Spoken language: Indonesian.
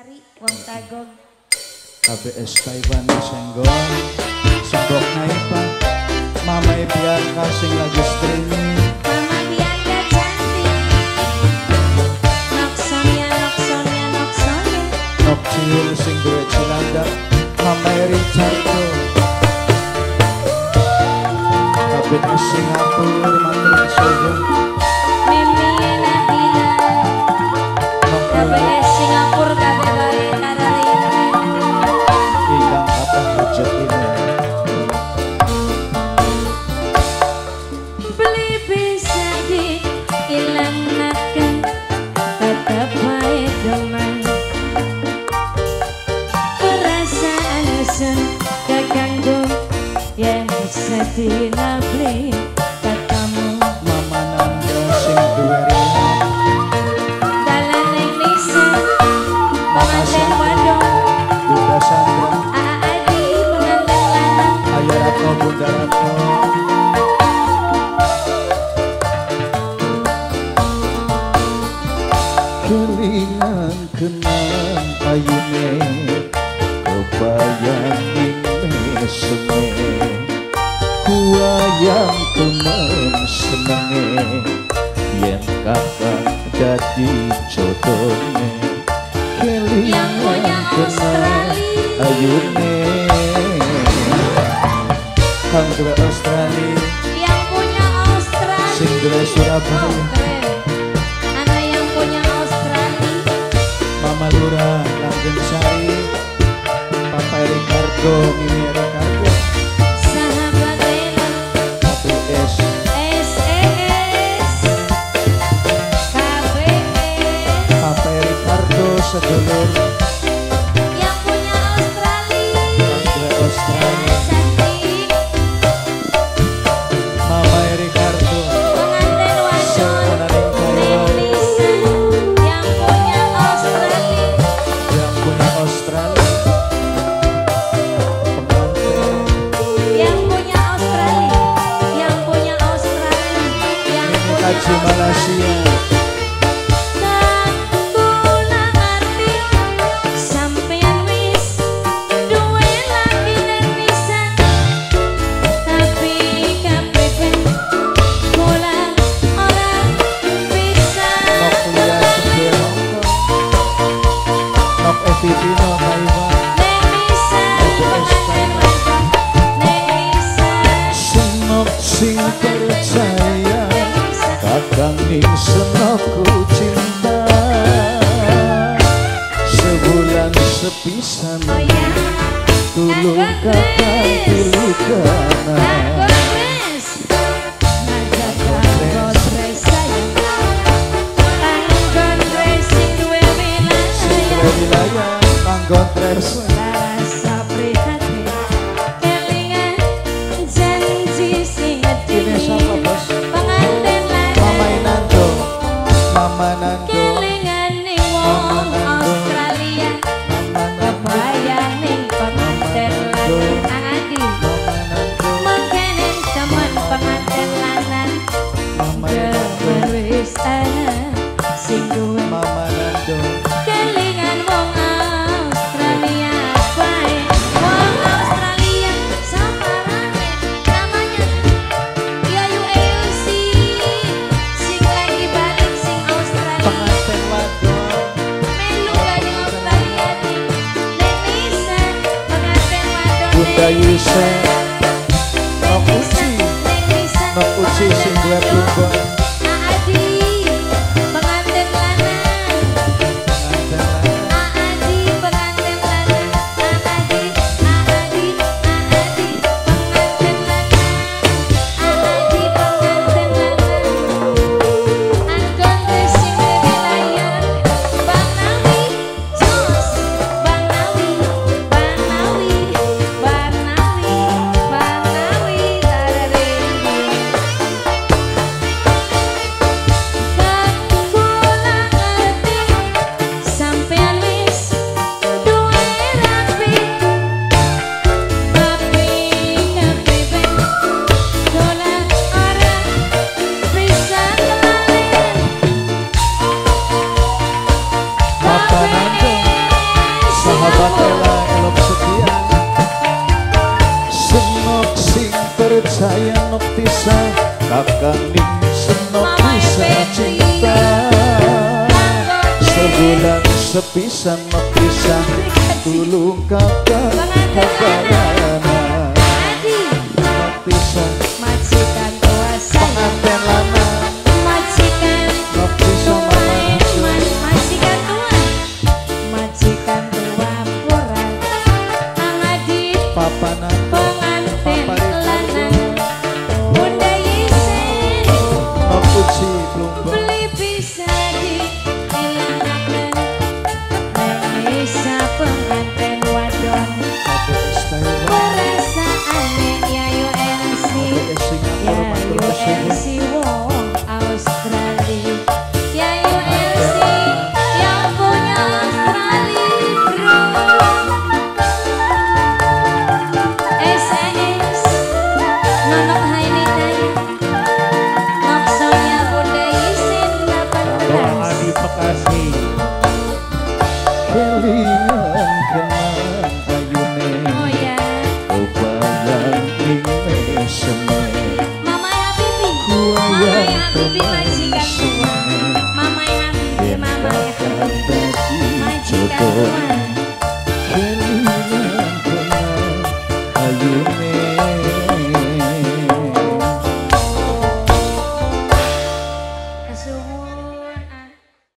Sari wong Tagong. KBS Taiwan Senggol Sembok Naipa Mama Bianca sing lagi streaming. Mama Bianca cantik. Noksonia Noksonia Noksonia Nok Ciul sing duwe Cilandak Mama Richardo KBS Singapura Matur Suwun Mimi Nabila KBS Singapura KBS Kararina Ingkang kathah hajat ini beli bisa diilangkan tetap baik teman perasaan sen keganggu yang sedih nabli katamu Mama Nanda sing duwe Rina dalan ning nisa pengantin wadon Bunda Sandra Adi pengantin lanang Ayah Ratno Bunda Ratno kelingan kenang ayune kebayang ing meseme kuayang temen senenge yen kakak dadi jodone yang punya kelingan kenang Australia ayune kang duwe Australia yang punya Australia sing duwe Surabaya anak yang punya Australia Mama Lura Langgeng Sari Papa Ricardo Mimi Ricardo sahabat Lela KBS SES KBS Papa Ricardo sedulur yang punya Australia Andre Australia cantik Mama Ricardo pengantin wadon Semunaning Taiwan Lisa yang punya Australia yang punya Australia pengantin yang punya Australia yang punya Australia yang Mimi punya Kaji Malaysia Nok Lia sing duwe Hongkong Nok Evitino Taiwan Senok sing percaya Kadang ing senokku cinta Sebulan sepisan Tulung kakak pilih kanan Sing wilayah Panggon Treso Ini siapa bos? Mama Inando Mama Nando Kelingan ning wong Australia Mama Nando kebayang ning pengantin lanang Adi Mama Nando mengkenen temen pengantin lanang Mama Nando wis ana sing duwe Mama Nando kelingan wong Australia bae wong Australia samarane namanya Yayu Elsi sing lagi balik sing Australia pengantin wadon melu gani Australia di Nenisa pengantin wadon Bunda Yuse Nok Uci Nenisa Nok Uci sing duwe Plumbon Adi pengantin lanang pengantin lanang Adi pengantin lanang Adi pengantin lanang Adi pengantin lanang Anggon racing dari layar Bang Nawi Jos Bang Nawi Bang Nawi Bang Nawi Bang Nawi Tarare sepisan mepisah tulung kakak kabarana mepisah